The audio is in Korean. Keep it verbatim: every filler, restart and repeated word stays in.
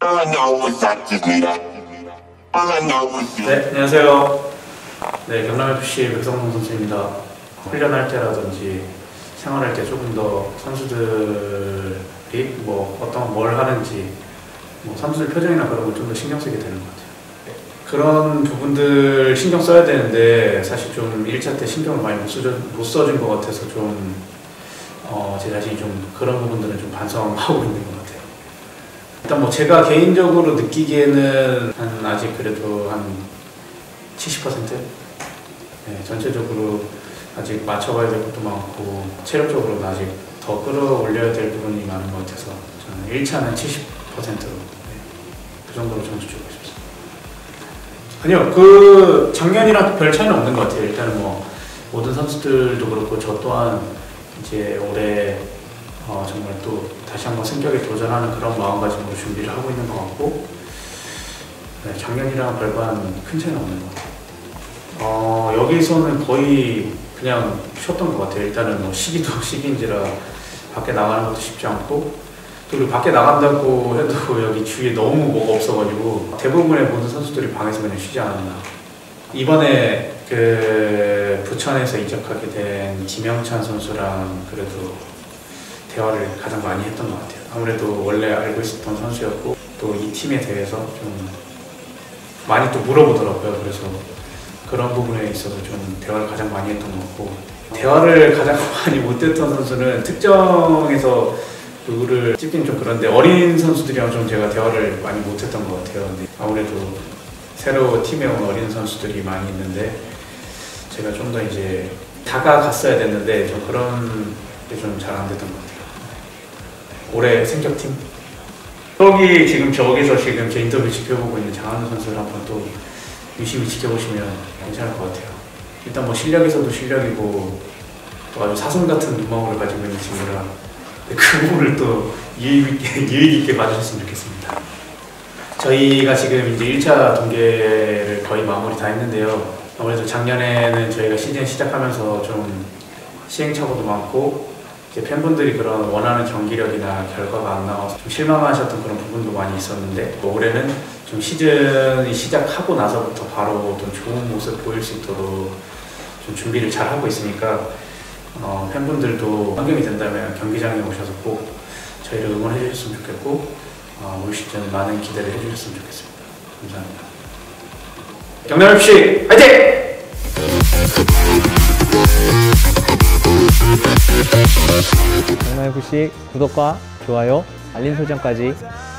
네, 안녕하세요. 네, 경남에프씨 백성동 선수입니다. 훈련할 때라든지 생활할 때 조금 더 선수들이 뭐 어떤 뭘 하는지 뭐 선수들 표정이나 그런 걸 좀 더 신경 쓰게 되는 것 같아요. 그런 부분들 신경 써야 되는데 사실 좀 일 차 때 신경을 많이 못, 써줘, 못 써준 것 같아서 좀 어, 제 자신이 좀 그런 부분들은 좀 반성하고 있는 것 같아요. 일단 뭐 제가 개인적으로 느끼기에는 한 아직 그래도 한 칠십 퍼센트? 네, 전체적으로 아직 맞춰가야 될 것도 많고 체력적으로는 아직 더 끌어올려야 될 부분이 많은 것 같아서 저는 일 차는 칠십 퍼센트로 네, 그 정도로 점수 주고 싶습니다. 아니요, 그 작년이랑 별 차이는 없는 것 같아요. 일단은 뭐 모든 선수들도 그렇고 저 또한 이제 올해 어 정말 또 다시 한번 승격에 도전하는 그런 마음가짐으로 준비를 하고 있는 것 같고 네, 작년이랑 별반 큰 차이는 없는 것 같아요. 어, 여기서는 거의 그냥 쉬었던 것 같아요. 일단은 뭐 시기도 시기인지라 밖에 나가는 것도 쉽지 않고 그리고 밖에 나간다고 해도 여기 주위에 너무 뭐가 없어가지고 대부분의 모든 선수들이 방에서 그냥 쉬지 않았나. 이번에 그 부천에서 이적하게 된 김영찬 선수랑 그래도 대화를 가장 많이 했던 것 같아요. 아무래도 원래 알고 있었던 선수였고 또 이 팀에 대해서 좀 많이 또 물어보더라고요. 그래서 그런 부분에 있어서 좀 대화를 가장 많이 했던 것 같고 대화를 가장 많이 못했던 선수는 특정해서 누구를 찍긴 좀 그런데 어린 선수들이랑 좀 제가 대화를 많이 못했던 것 같아요. 근데 아무래도 새로 팀에 온 어린 선수들이 많이 있는데 제가 좀 더 이제 다가갔어야 됐는데 좀 그런 게 좀 잘 안 됐던 것 같아요. 올해 승격팀 여기 지금 저기서 지금 제 인터뷰 지켜보고 있는 장한우 선수를 한번 또 유심히 지켜보시면 괜찮을 것 같아요. 일단 뭐 실력에서도 실력이고 또 아주 사슴 같은 눈망울을 가지고 있는 친구라 그 부분을 또 유의 있게, 유의 있게 봐주셨으면 좋겠습니다. 저희가 지금 이제 일 차 동계를 거의 마무리 다 했는데요. 아무래도 작년에는 저희가 시즌 시작하면서 좀 시행착오도 많고 이제 팬분들이 그런 원하는 경기력이나 결과가 안 나와서 좀 실망하셨던 그런 부분도 많이 있었는데 뭐 올해는 좀 시즌이 시작하고 나서부터 바로 좀 좋은 모습 보일 수 있도록 좀 준비를 잘 하고 있으니까 어, 팬분들도 환경이 된다면 경기장에 오셔서 꼭 저희를 응원해 주셨으면 좋겠고 어, 올 시즌 많은 기대를 해주셨으면 좋겠습니다. 감사합니다. 경남에프씨 화이팅! 경남에프씨 구독과 좋아요, 알림 설정까지